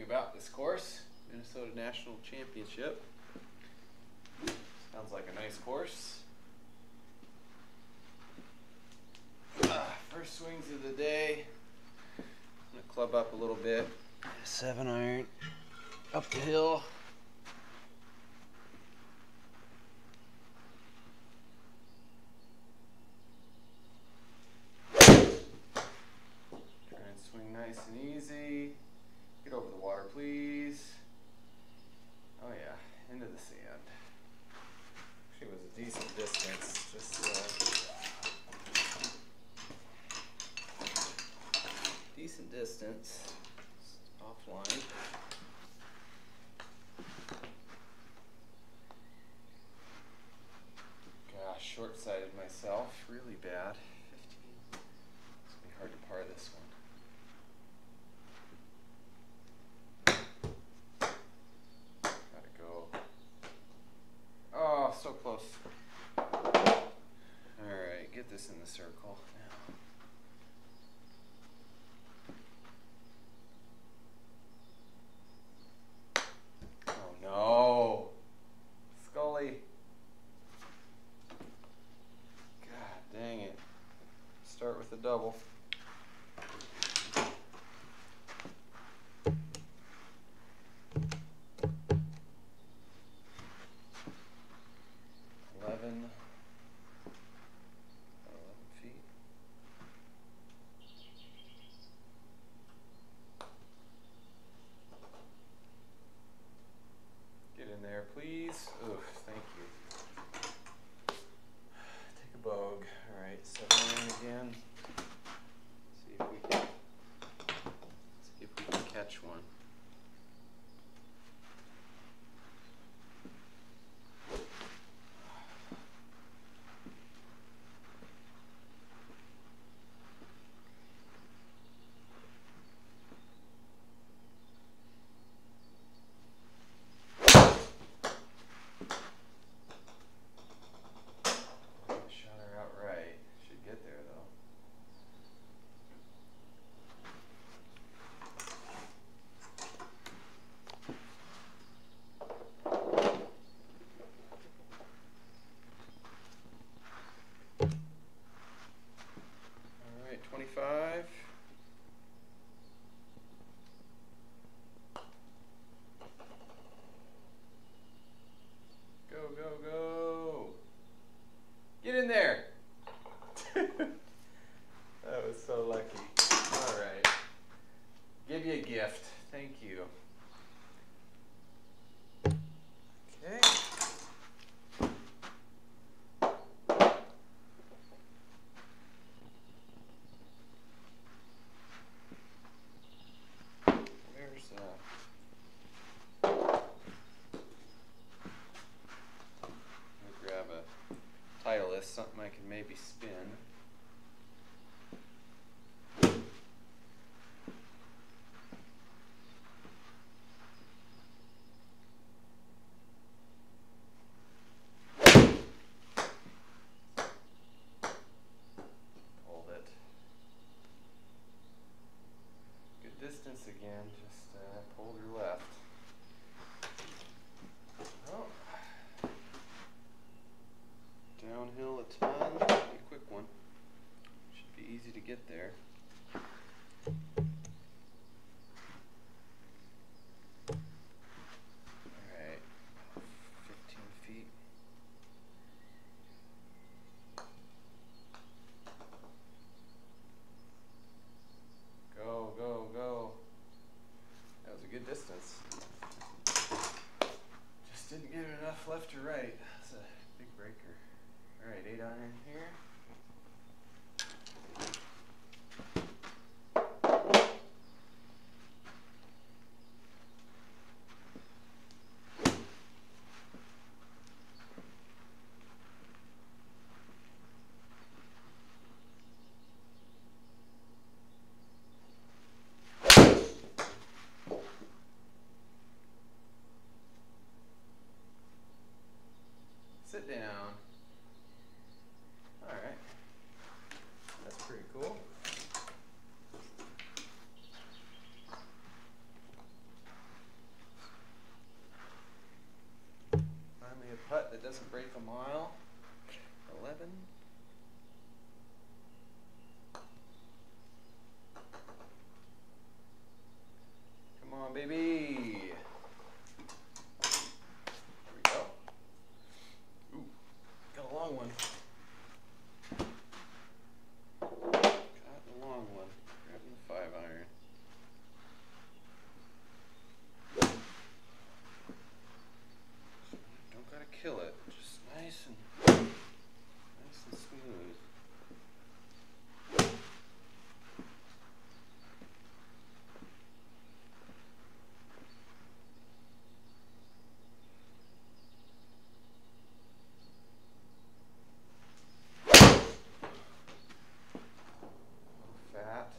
about this course, Minnesota National Championship. Sounds like a nice course. First swings of the day. I'm going to club up a little bit. 7-iron up the hill. Try and swing nice and easy. Get over the water, please. Oh yeah, into the sand. Actually, it was a decent distance. Just decent distance. Offline. Gosh, short-sighted myself. Really bad. 15. It's gonna be hard to par this one. Gotta go. Oh, so close. Alright, get this in the circle now. Oh no. Scully. God dang it. Start with the double. Eleven feet. Get in there, please. Oof, thank you. Take a bogue. All right, 7-iron again. See if we can catch one. Shot her out right. Should get there though. All right, 25. Go, go, go. Get in there. That was so lucky. All right. Give you a gift. Thank you. Okay. Where's Let me grab a Titleist, something I can maybe spin. Hold it. Good distance again, just pulled her left. Oh. Downhill a ton. Be a quick one. Should be easy to get there. Alright. 15 feet. Go, go, go. doesn't break a mile. 11. Come on, baby. There we go. Ooh, got a long one. Got a long one. Grabbing the 5-iron. Don't gotta kill it. Just nice and smooth. Fat.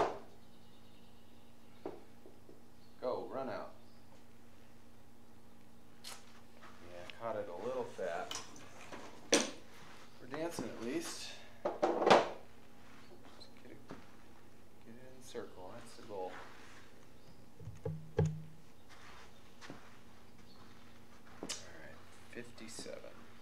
Go, run out. Yeah, caught it a little fat. We're dancing at least. Just get it in the circle. That's the goal. Alright, 57.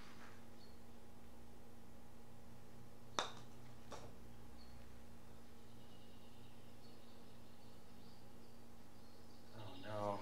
Oh no.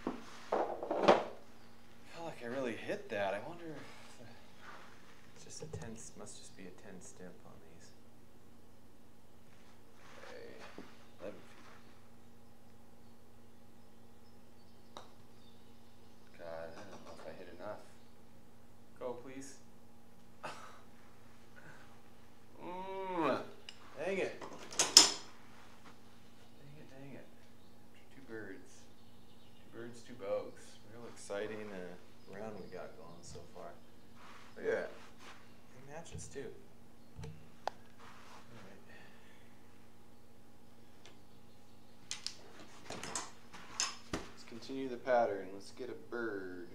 I feel like I really hit that. I wonder if it's just a 10, must just be a 10 stimp on these. Okay, 11 feet. God, I don't know if I hit enough. Go, please. Dang it. Dang it. Two birds. Two birds, two bows. Real exciting round we got going so far. Look at that. It matches too. Alright. Let's continue the pattern. Let's get a bird.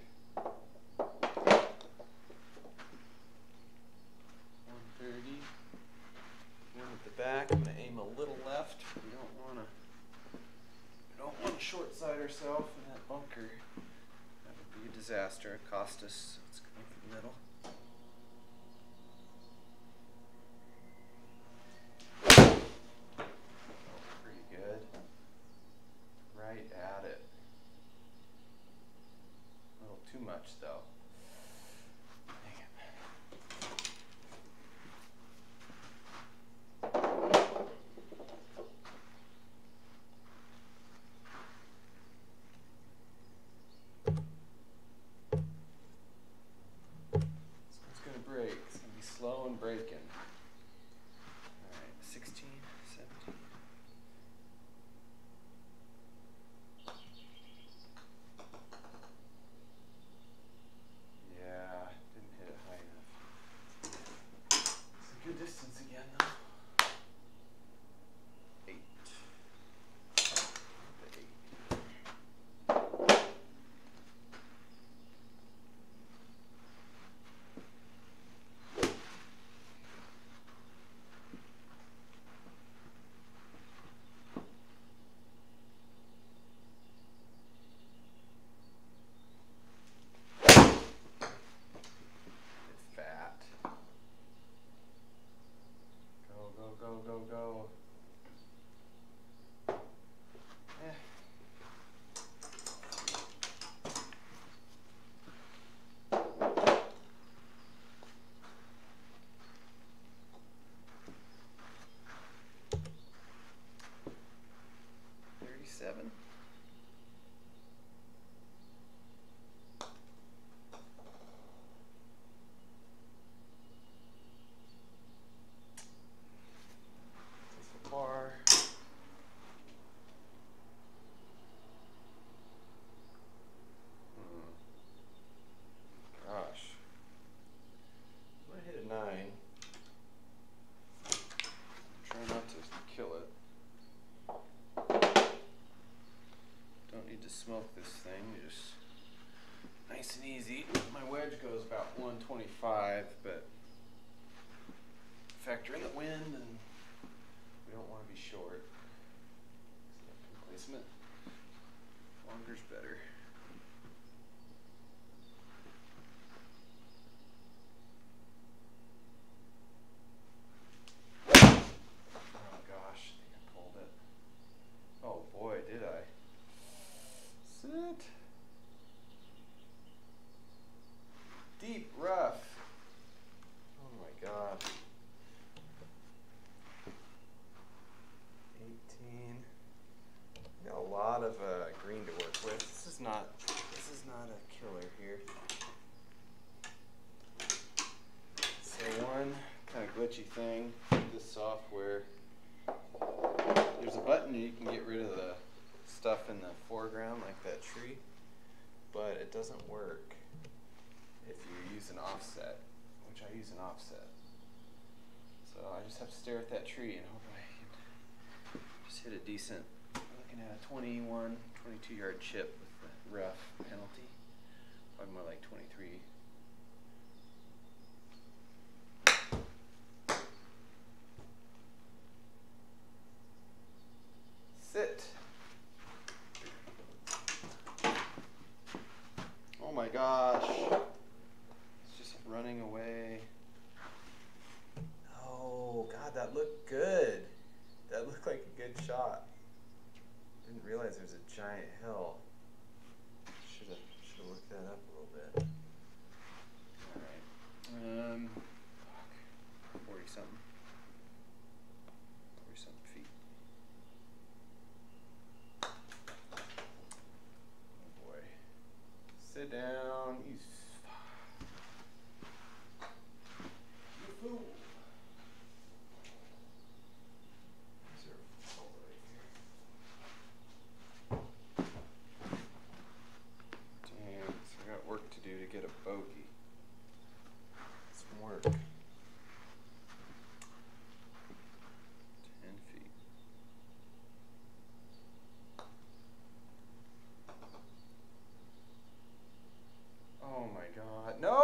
130. One at the back. I'm gonna aim a little left. We don't want to short side ourselves in that bunker. That would be a disaster. It cost us. Let's go for the middle. Pretty good. Right at it. A little too much though. Dang it. It's gonna break. It's gonna be slow and breaking. Alright, 16, 17. Yeah, didn't hit it high enough. It's a good distance again though. 8. The 8. 37. Par. Gosh. I'm gonna hit a 9. Try not to kill it. Don't need to smoke this thing. You just nice and easy. My wedge goes about 125, but factor in the wind and we don't want to be short. Placement. Longer's better. green to work with. This is not a killer here. So one kind of glitchy thing with this software, there's a button you can get rid of the stuff in the foreground like that tree, but it doesn't work if you use an offset, which I use an offset. So I just have to stare at that tree and hope I can just hit a decent, looking at a 21, 22 yard chip with the rough penalty. Probably more like 23. Sit. Oh my gosh. It's just running away. Oh God, that looked good. That looked like a good shot. Didn't realize there's a giant hill. Should have looked that up a little bit. Alright. 40 something. 40 something feet. Oh boy. Sit down. You fool. Is there a hole right here? Dang, so I got work to do to get a bogey. Some work. 10 feet. Oh my God, no!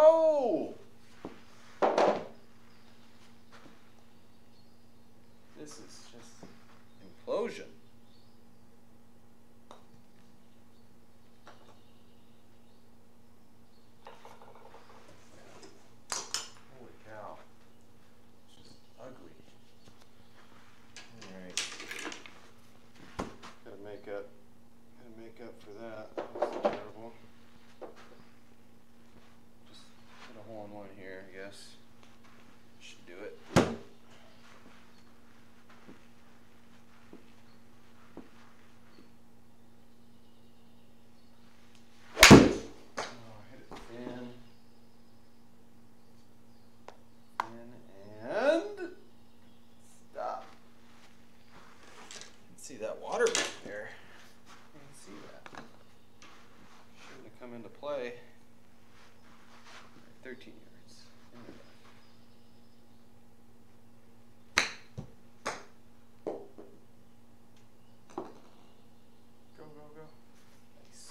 This is just implosion. Holy cow. It's just ugly. Alright. Gotta make up for that. That was terrible. Just put a hole in one here, I guess. Should do it. See that water back there? I didn't see that. Shouldn't have come into play. 13 yards. Go, go, go. Nice.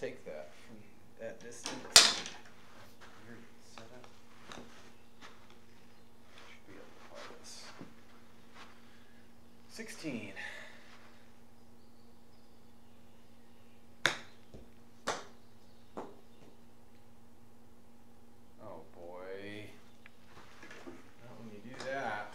take that from that distance. Weird setup. Should be able to apply this. 16. Oh boy. Not when you do that.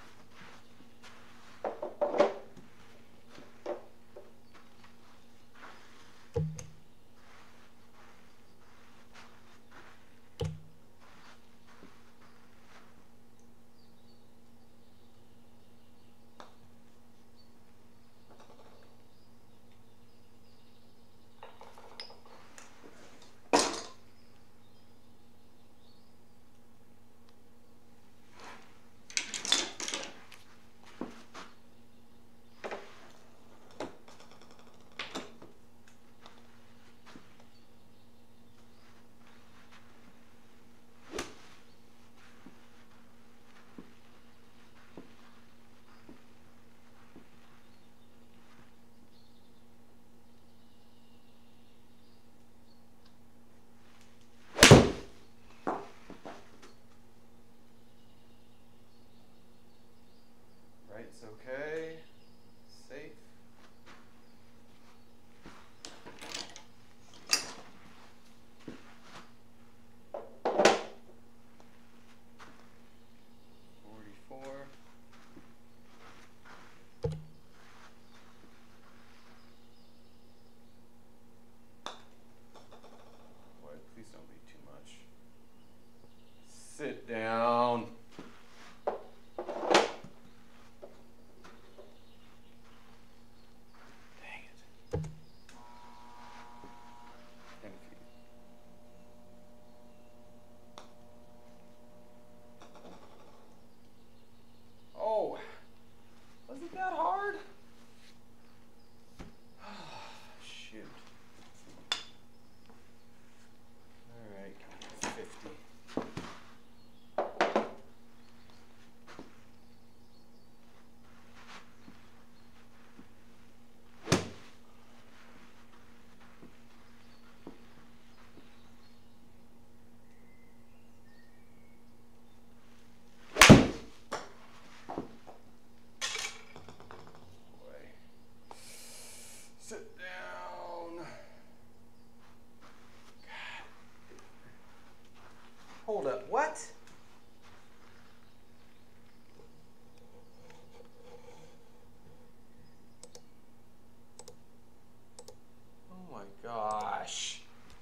Right's okay. Safe. Boy, please don't be too much. Sit down. Dang it. 10 feet. Oh, wasn't that hard? Shoot. All right, 50. Sit down. God. Hold up. What? Oh my gosh.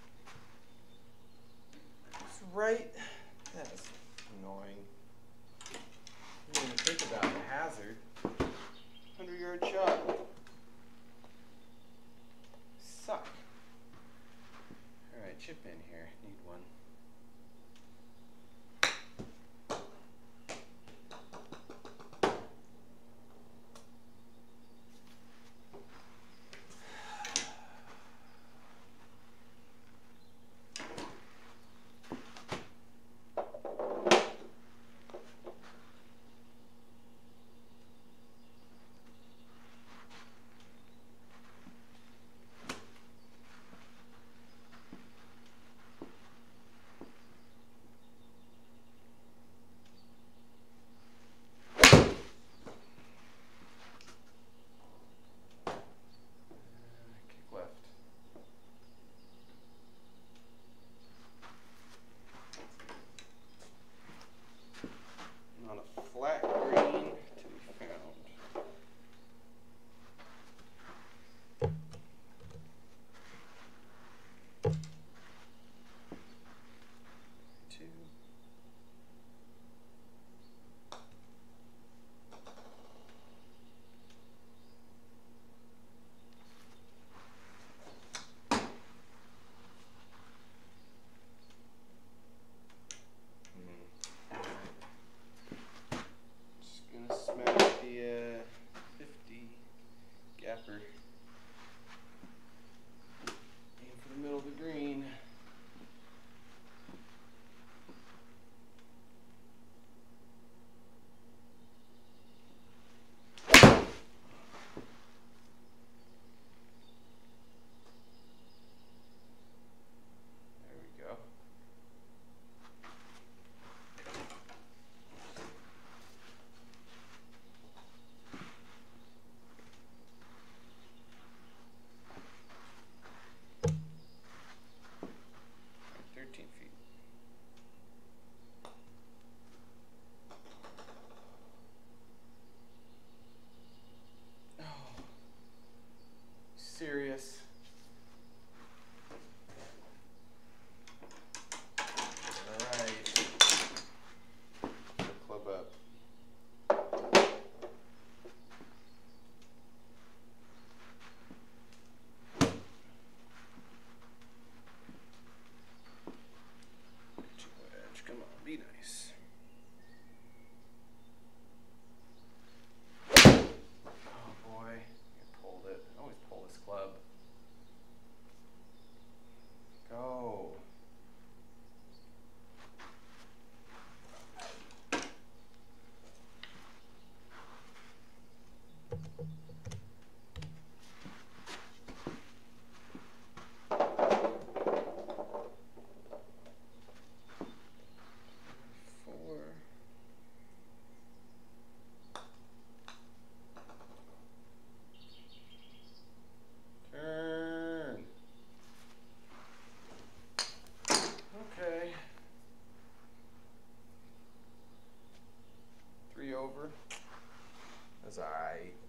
It's right. That's annoying. You didn't even think about the hazard. 100-yard shot. Suck. Alright, chip in here. Need one. alright.